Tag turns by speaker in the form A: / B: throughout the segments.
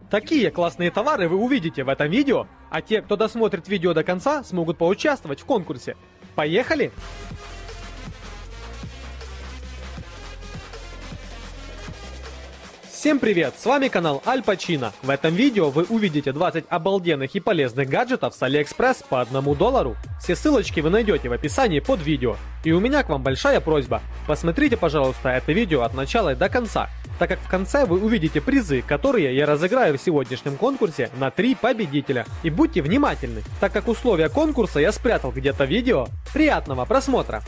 A: Такие классные товары вы увидите в этом видео, а те, кто досмотрит видео до конца, смогут поучаствовать в конкурсе. Поехали! Всем привет, с вами канал Аль Пачино. В этом видео вы увидите 20 обалденных и полезных гаджетов с AliExpress по $1. Все ссылочки вы найдете в описании под видео. И у меня к вам большая просьба. Посмотрите, пожалуйста, это видео от начала и до конца, так как в конце вы увидите призы, которые я разыграю в сегодняшнем конкурсе на 3 победителя. И будьте внимательны, так как условия конкурса я спрятал где-то в видео. Приятного просмотра!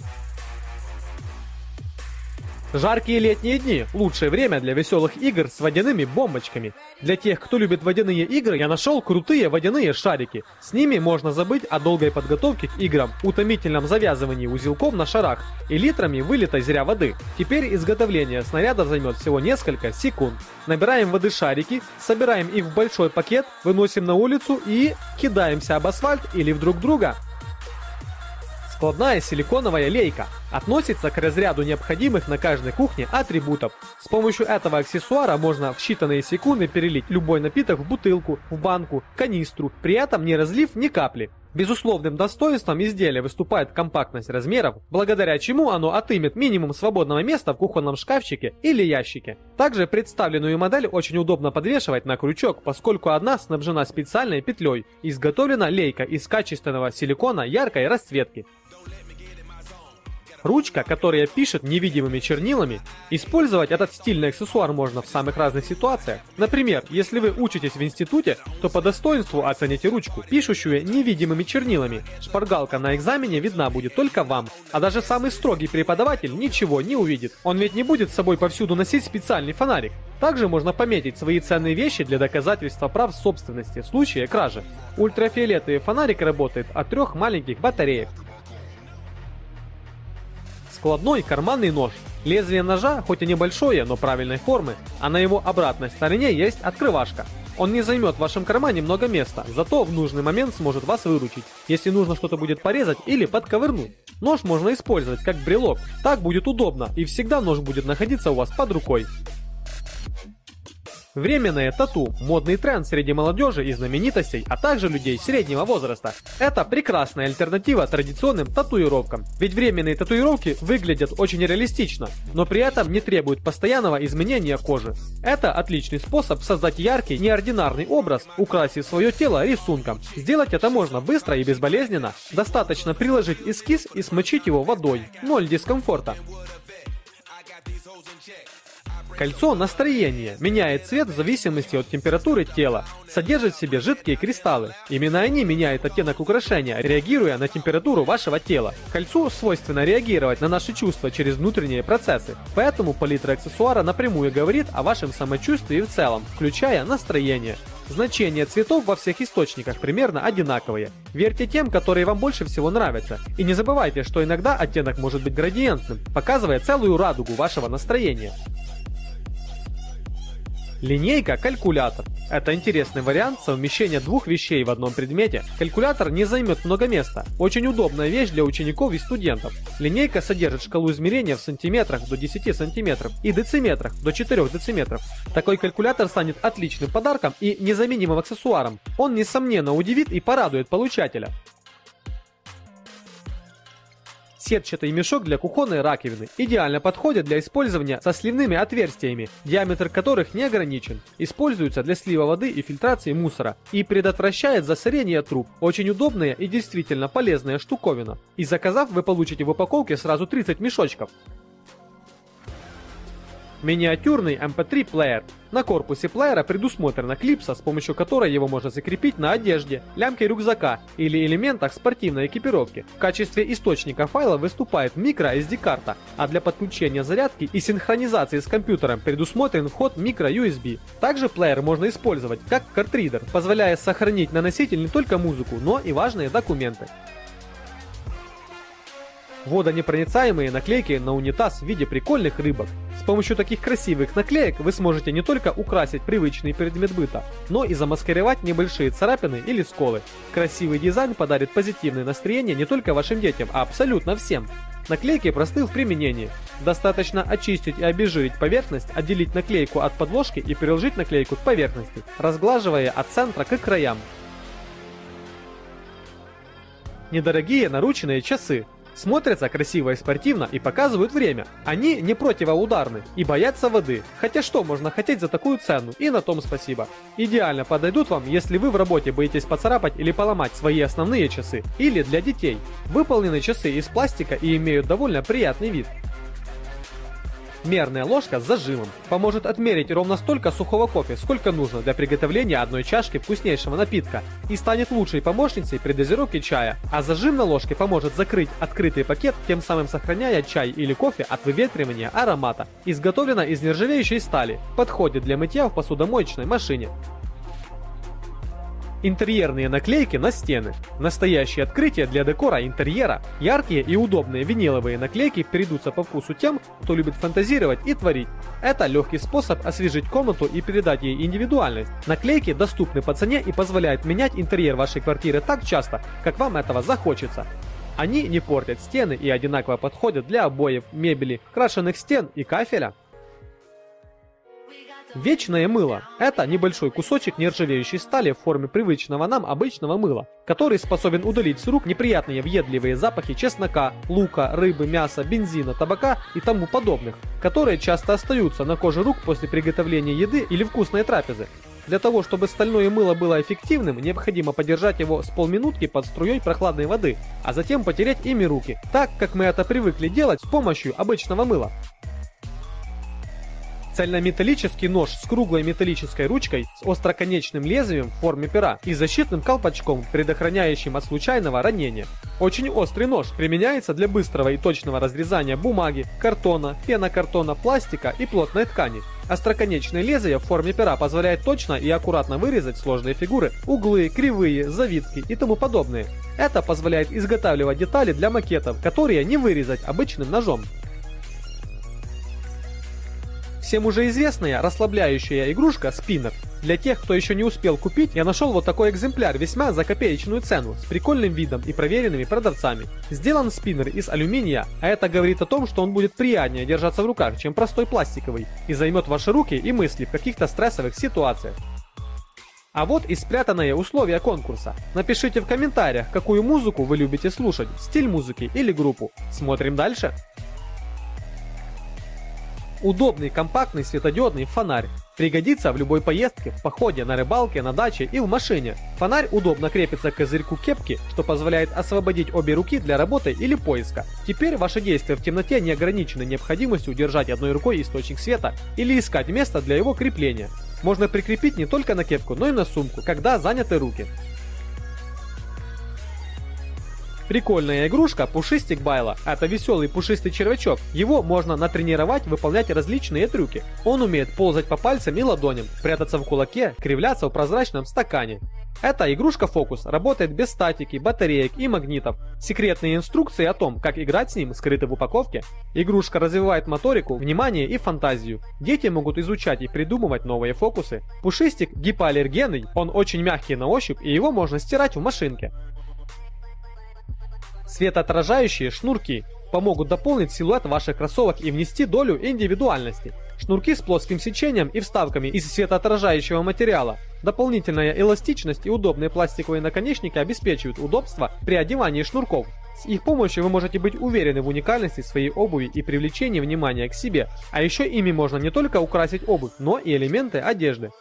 A: Жаркие летние дни – лучшее время для веселых игр с водяными бомбочками. Для тех, кто любит водяные игры, я нашел крутые водяные шарики. С ними можно забыть о долгой подготовке к играм, утомительном завязывании узелков на шарах и литрами вылитой зря воды. Теперь изготовление снарядов займет всего несколько секунд. Набираем воды шарики, собираем их в большой пакет, выносим на улицу и кидаемся об асфальт или в друг друга. Складная силиконовая лейка относится к разряду необходимых на каждой кухне атрибутов. С помощью этого аксессуара можно в считанные секунды перелить любой напиток в бутылку, в банку, канистру, при этом не разлив ни капли. Безусловным достоинством изделия выступает компактность размеров, благодаря чему оно отымет минимум свободного места в кухонном шкафчике или ящике. Также представленную модель очень удобно подвешивать на крючок, поскольку одна снабжена специальной петлей. Изготовлена лейка из качественного силикона яркой расцветки. Ручка, которая пишет невидимыми чернилами. Использовать этот стильный аксессуар можно в самых разных ситуациях. Например, если вы учитесь в институте, то по достоинству оцените ручку, пишущую невидимыми чернилами. Шпаргалка на экзамене видна будет только вам, а даже самый строгий преподаватель ничего не увидит. Он ведь не будет с собой повсюду носить специальный фонарик. Также можно пометить свои ценные вещи для доказательства прав собственности в случае кражи. Ультрафиолетовый фонарик работает от 3 маленьких батареек. Складной карманный нож. Лезвие ножа хоть и небольшое, но правильной формы, а на его обратной стороне есть открывашка. Он не займет в вашем кармане много места, зато в нужный момент сможет вас выручить, если нужно что-то будет порезать или подковырнуть. Нож можно использовать как брелок, так будет удобно и всегда нож будет находиться у вас под рукой. Временное тату – модный тренд среди молодежи и знаменитостей, а также людей среднего возраста. Это прекрасная альтернатива традиционным татуировкам, ведь временные татуировки выглядят очень реалистично, но при этом не требуют постоянного изменения кожи. Это отличный способ создать яркий, неординарный образ, украсив свое тело рисунком. Сделать это можно быстро и безболезненно, достаточно приложить эскиз и смочить его водой, 0 дискомфорта. Кольцо настроения меняет цвет в зависимости от температуры тела, содержит в себе жидкие кристаллы. Именно они меняют оттенок украшения, реагируя на температуру вашего тела. Кольцу свойственно реагировать на наши чувства через внутренние процессы, поэтому палитра аксессуара напрямую говорит о вашем самочувствии в целом, включая настроение. Значения цветов во всех источниках примерно одинаковые. Верьте тем, которые вам больше всего нравятся. И не забывайте, что иногда оттенок может быть градиентным, показывая целую радугу вашего настроения. Линейка-калькулятор. Это интересный вариант совмещения двух вещей в одном предмете. Калькулятор не займет много места. Очень удобная вещь для учеников и студентов. Линейка содержит шкалу измерения в сантиметрах до 10 сантиметров и дециметрах до 4 дециметров. Такой калькулятор станет отличным подарком и незаменимым аксессуаром. Он, несомненно, удивит и порадует получателя. Сетчатый мешок для кухонной раковины идеально подходит для использования со сливными отверстиями, диаметр которых не ограничен. Используется для слива воды и фильтрации мусора и предотвращает засорение труб. Очень удобная и действительно полезная штуковина. И заказав, вы получите в упаковке сразу 30 мешочков. Миниатюрный MP3 плеер. На корпусе плеера предусмотрена клипса, с помощью которой его можно закрепить на одежде, лямке рюкзака или элементах спортивной экипировки. В качестве источника файла выступает microSD-карта, а для подключения зарядки и синхронизации с компьютером предусмотрен вход microUSB. Также плеер можно использовать как картридер, позволяя сохранить на носитель не только музыку, но и важные документы. Водонепроницаемые наклейки на унитаз в виде прикольных рыбок. С помощью таких красивых наклеек вы сможете не только украсить привычный предмет быта, но и замаскировать небольшие царапины или сколы. Красивый дизайн подарит позитивное настроение не только вашим детям, а абсолютно всем. Наклейки просты в применении. Достаточно очистить и обезжирить поверхность, отделить наклейку от подложки и приложить наклейку к поверхности, разглаживая от центра к краям. Недорогие наручные часы. Смотрятся красиво и спортивно и показывают время. Они не противоударны и боятся воды. Хотя что можно хотеть за такую цену, и на том спасибо. Идеально подойдут вам, если вы в работе боитесь поцарапать или поломать свои основные часы, или для детей. Выполнены часы из пластика и имеют довольно приятный вид. Мерная ложка с зажимом поможет отмерить ровно столько сухого кофе, сколько нужно для приготовления одной чашки вкуснейшего напитка, и станет лучшей помощницей при дозировке чая, а зажим на ложке поможет закрыть открытый пакет, тем самым сохраняя чай или кофе от выветривания аромата. Изготовлена из нержавеющей стали, подходит для мытья в посудомоечной машине. Интерьерные наклейки на стены. Настоящее открытие для декора интерьера. Яркие и удобные виниловые наклейки придутся по вкусу тем, кто любит фантазировать и творить. Это легкий способ освежить комнату и передать ей индивидуальность. Наклейки доступны по цене и позволяют менять интерьер вашей квартиры так часто, как вам этого захочется. Они не портят стены и одинаково подходят для обоев, мебели, крашеных стен и кафеля. Вечное мыло – это небольшой кусочек нержавеющей стали в форме привычного нам обычного мыла, который способен удалить с рук неприятные въедливые запахи чеснока, лука, рыбы, мяса, бензина, табака и тому подобных, которые часто остаются на коже рук после приготовления еды или вкусной трапезы. Для того, чтобы стальное мыло было эффективным, необходимо подержать его с полминутки под струей прохладной воды, а затем потереть ими руки, так как мы это привыкли делать с помощью обычного мыла. Цельнометаллический нож с круглой металлической ручкой, с остроконечным лезвием в форме пера и защитным колпачком, предохраняющим от случайного ранения. Очень острый нож применяется для быстрого и точного разрезания бумаги, картона, пенокартона, пластика и плотной ткани. Остроконечное лезвие в форме пера позволяет точно и аккуратно вырезать сложные фигуры, углы, кривые, завитки и тому подобное. Это позволяет изготавливать детали для макетов, которые не вырезать обычным ножом. Всем уже известная расслабляющая игрушка спиннер. Для тех, кто еще не успел купить, я нашел вот такой экземпляр весьма за копеечную цену, с прикольным видом и проверенными продавцами. Сделан спиннер из алюминия, а это говорит о том, что он будет приятнее держаться в руках, чем простой пластиковый, и займет ваши руки и мысли в каких-то стрессовых ситуациях. А вот и спрятанные условия конкурса. Напишите в комментариях, какую музыку вы любите слушать, стиль музыки или группу. Смотрим дальше. Удобный компактный светодиодный фонарь. Пригодится в любой поездке, в походе, на рыбалке, на даче и в машине. Фонарь удобно крепится к козырьку кепки, что позволяет освободить обе руки для работы или поиска. Теперь ваши действия в темноте не ограничены необходимостью держать одной рукой источник света или искать место для его крепления. Можно прикрепить не только на кепку, но и на сумку, когда заняты руки. Прикольная игрушка Пушистик Байло. Это веселый пушистый червячок. Его можно натренировать выполнять различные трюки. Он умеет ползать по пальцам и ладоням, прятаться в кулаке, кривляться в прозрачном стакане. Эта игрушка-фокус работает без статики, батареек и магнитов. Секретные инструкции о том, как играть с ним, скрыты в упаковке. Игрушка развивает моторику, внимание и фантазию. Дети могут изучать и придумывать новые фокусы. Пушистик гипоаллергенный, он очень мягкий на ощупь и его можно стирать в машинке. Светоотражающие шнурки помогут дополнить силуэт ваших кроссовок и внести долю индивидуальности. Шнурки с плоским сечением и вставками из светоотражающего материала. Дополнительная эластичность и удобные пластиковые наконечники обеспечивают удобство при одевании шнурков. С их помощью вы можете быть уверены в уникальности своей обуви и привлечении внимания к себе. А еще ими можно не только украсить обувь, но и элементы одежды.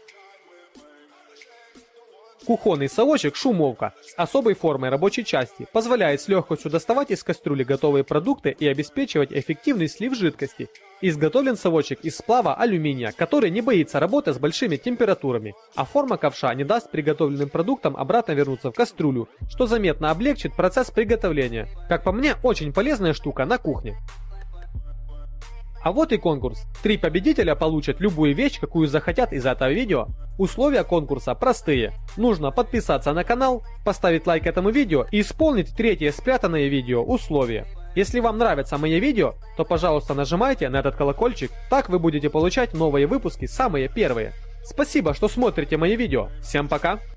A: Кухонный совочек шумовка с особой формой рабочей части позволяет с легкостью доставать из кастрюли готовые продукты и обеспечивать эффективный слив жидкости. Изготовлен совочек из сплава алюминия, который не боится работы с большими температурами, а форма ковша не даст приготовленным продуктам обратно вернуться в кастрюлю, что заметно облегчит процесс приготовления. Как по мне, очень полезная штука на кухне. А вот и конкурс. 3 победителя получат любую вещь, какую захотят из этого видео. Условия конкурса простые. Нужно подписаться на канал, поставить лайк этому видео и исполнить третье спрятанное видео условие. Если вам нравятся мои видео, то пожалуйста нажимайте на этот колокольчик, так вы будете получать новые выпуски самые первые. Спасибо, что смотрите мои видео. Всем пока!